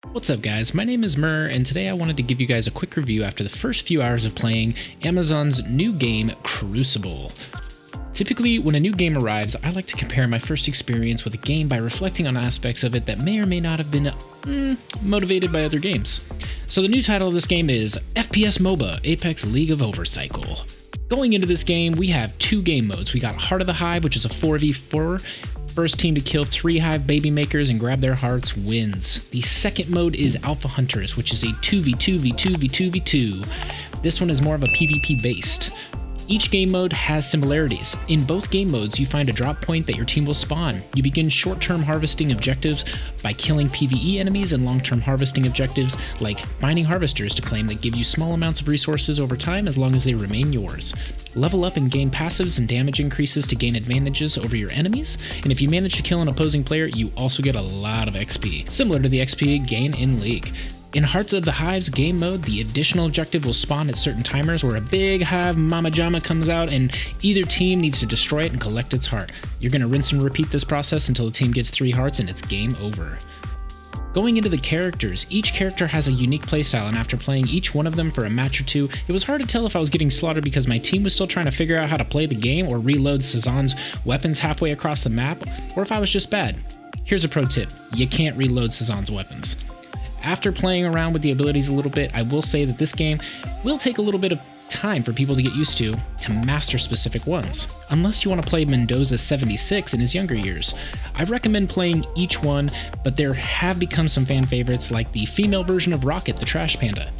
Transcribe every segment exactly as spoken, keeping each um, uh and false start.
What's up guys, my name is Mur, and today I wanted to give you guys a quick review after the first few hours of playing Amazon's new game, Crucible. Typically, when a new game arrives, I like to compare my first experience with a game by reflecting on aspects of it that may or may not have been mm, motivated by other games. So the new title of this game is F P S MOBA, Apex League of Overcycle. Going into this game, we have two game modes. We got Heart of the Hive, which is a four v four. First team to kill three Hive baby makers and grab their hearts wins. The second mode is Alpha Hunters, which is a two v two v two v two v two. This one is more of a PvP based. Each game mode has similarities. In both game modes, you find a drop point that your team will spawn. You begin short-term harvesting objectives by killing PvE enemies and long-term harvesting objectives like finding harvesters to claim that give you small amounts of resources over time as long as they remain yours. Level up and gain passives and damage increases to gain advantages over your enemies, and if you manage to kill an opposing player, you also get a lot of X P, similar to the X P gain in League. In Hearts of the Hive's game mode, the additional objective will spawn at certain timers where a big Hive Mama Jama comes out and either team needs to destroy it and collect its heart. You're going to rinse and repeat this process until the team gets three hearts and it's game over. Going into the characters, each character has a unique playstyle, and after playing each one of them for a match or two, it was hard to tell if I was getting slaughtered because my team was still trying to figure out how to play the game or reload Cezanne's weapons halfway across the map, or if I was just bad. Here's a pro tip, you can't reload Cezanne's weapons. After playing around with the abilities a little bit, I will say that this game will take a little bit of time for people to get used to, to master specific ones. Unless you want to play Mendoza seventy-six in his younger years. I recommend playing each one, but there have become some fan favorites like the female version of Rocket, the Trash Panda.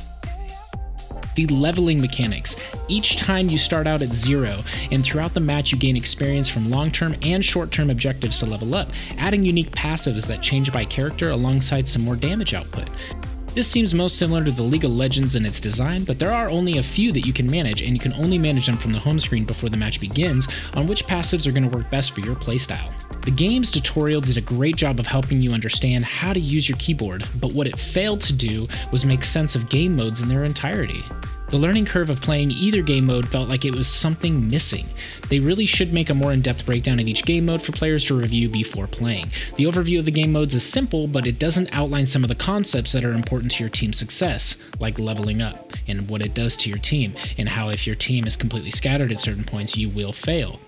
The leveling mechanics. Each time you start out at zero, and throughout the match you gain experience from long-term and short-term objectives to level up, adding unique passives that change by character alongside some more damage output. This seems most similar to the League of Legends in its design, but there are only a few that you can manage, and you can only manage them from the home screen before the match begins on which passives are going to work best for your playstyle. The game's tutorial did a great job of helping you understand how to use your keyboard, but what it failed to do was make sense of game modes in their entirety. The learning curve of playing either game mode felt like it was something missing. They really should make a more in-depth breakdown of each game mode for players to review before playing. The overview of the game modes is simple, but it doesn't outline some of the concepts that are important to your team's success, like leveling up, and what it does to your team, and how if your team is completely scattered at certain points, you will fail.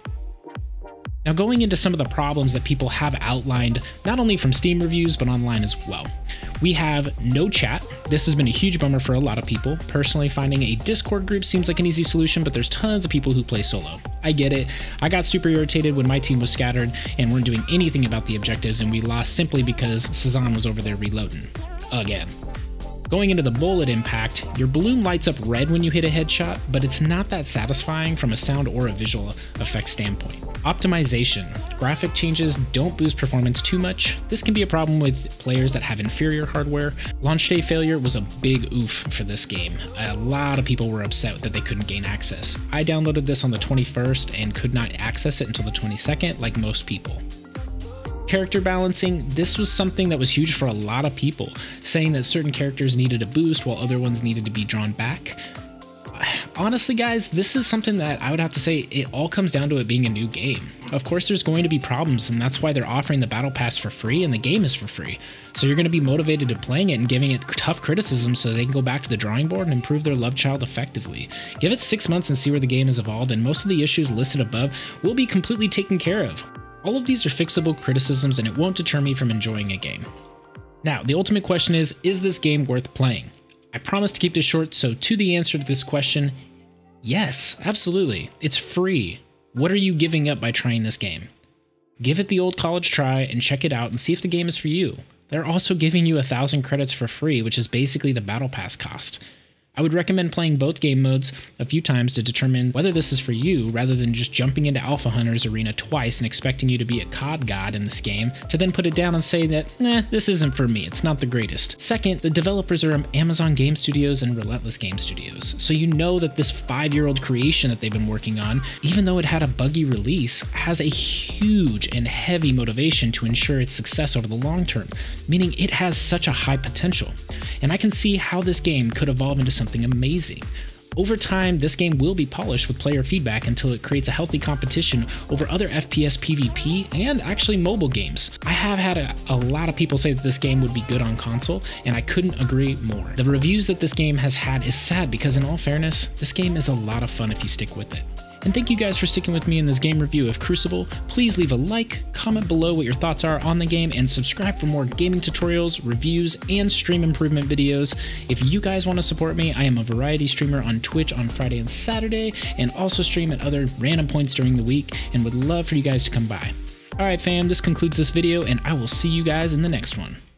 Now, going into some of the problems that people have outlined, not only from Steam reviews, but online as well. We have no chat. This has been a huge bummer for a lot of people. Personally, finding a Discord group seems like an easy solution, but there's tons of people who play solo. I get it. I got super irritated when my team was scattered and weren't doing anything about the objectives, and we lost simply because Cezanne was over there reloading. Again. Going into the bullet impact, your balloon lights up red when you hit a headshot, but it's not that satisfying from a sound or a visual effects standpoint. Optimization. Graphic changes don't boost performance too much. This can be a problem with players that have inferior hardware. Launch day failure was a big oof for this game. A lot of people were upset that they couldn't gain access. I downloaded this on the twenty-first and could not access it until the twenty-second, like most people. Character balancing, this was something that was huge for a lot of people, saying that certain characters needed a boost while other ones needed to be drawn back. Honestly guys, this is something that I would have to say it all comes down to it being a new game. Of course there's going to be problems, and that's why they're offering the battle pass for free and the game is for free. So you're going to be motivated to playing it and giving it tough criticism so they can go back to the drawing board and improve their love child effectively. Give it six months and see where the game has evolved, and most of the issues listed above will be completely taken care of. All of these are fixable criticisms, and it won't deter me from enjoying a game. Now, the ultimate question is, is this game worth playing? I promise to keep this short, so to the answer to this question, yes, absolutely. It's free. What are you giving up by trying this game? Give it the old college try and check it out and see if the game is for you. They're also giving you a thousand credits for free, which is basically the battle pass cost. I would recommend playing both game modes a few times to determine whether this is for you, rather than just jumping into Alpha Hunter's arena twice and expecting you to be a C O D god in this game, to then put it down and say that, nah, this isn't for me, it's not the greatest. Second, the developers are Amazon Game Studios and Relentless Game Studios, so you know that this five-year-old creation that they've been working on, even though it had a buggy release, has a huge and heavy motivation to ensure its success over the long term, meaning it has such a high potential. And I can see how this game could evolve into something amazing. Over time, this game will be polished with player feedback until it creates a healthy competition over other F P S PvP and actually mobile games. I have had a, a lot of people say that this game would be good on console, and I couldn't agree more. The reviews that this game has had is sad because in all fairness, this game is a lot of fun if you stick with it. And thank you guys for sticking with me in this game review of Crucible. Please leave a like, comment below what your thoughts are on the game, and subscribe for more gaming tutorials, reviews, and stream improvement videos. If you guys want to support me, I am a variety streamer on Twitch on Friday and Saturday, and also stream at other random points during the week, and would love for you guys to come by. Alright fam, this concludes this video, and I will see you guys in the next one.